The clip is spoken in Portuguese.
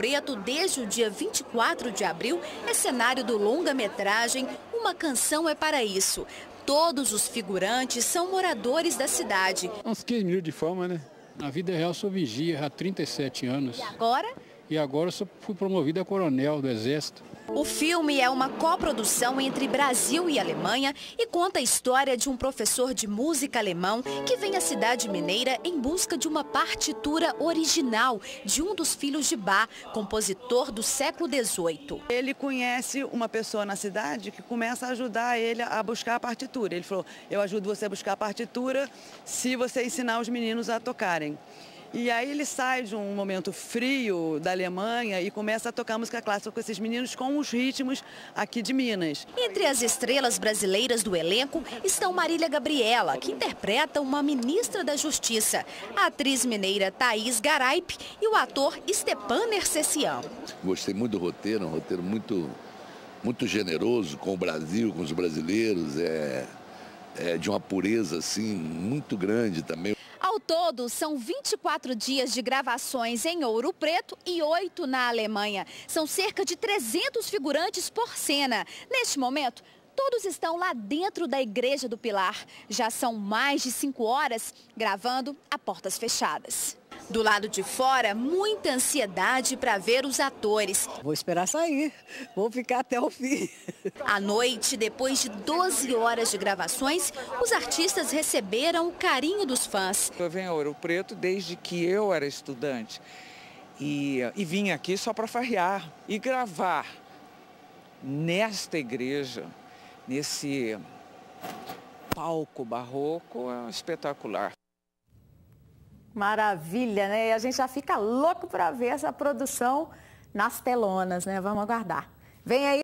Preto desde o dia 24 de abril é cenário do longa-metragem Uma Canção é para Isso. Todos os figurantes são moradores da cidade. Uns 15 minutos de fama, né? Na vida real sou vigia há 37 anos. E agora? E agora eu fui promovido a coronel do Exército. O filme é uma coprodução entre Brasil e Alemanha e conta a história de um professor de música alemão que vem à cidade mineira em busca de uma partitura original de um dos filhos de Bach, compositor do século XVIII. Ele conhece uma pessoa na cidade que começa a ajudar ele a buscar a partitura. Ele falou, eu ajudo você a buscar a partitura se você ensinar os meninos a tocarem. E aí ele sai de um momento frio da Alemanha e começa a tocar música clássica com esses meninos com os ritmos aqui de Minas. Entre as estrelas brasileiras do elenco estão Marília Gabriela, que interpreta uma ministra da Justiça, a atriz mineira Thaís Garaip e o ator Stepan Nercessian. Gostei muito do roteiro, um roteiro muito generoso com o Brasil, com os brasileiros, de uma pureza assim, muito grande também. Ao todo, são 24 dias de gravações em Ouro Preto e 8 na Alemanha. São cerca de 300 figurantes por cena. Neste momento, todos estão lá dentro da Igreja do Pilar. Já são mais de 5 horas gravando a portas fechadas. Do lado de fora, muita ansiedade para ver os atores. Vou esperar sair, vou ficar até o fim. À noite, depois de 12 horas de gravações, os artistas receberam o carinho dos fãs. Eu venho a Ouro Preto desde que eu era estudante e vim aqui só para farrear e gravar nesta igreja, nesse palco barroco, é espetacular. Maravilha, né? E a gente já fica louco para ver essa produção nas telonas, né? Vamos aguardar. Vem aí.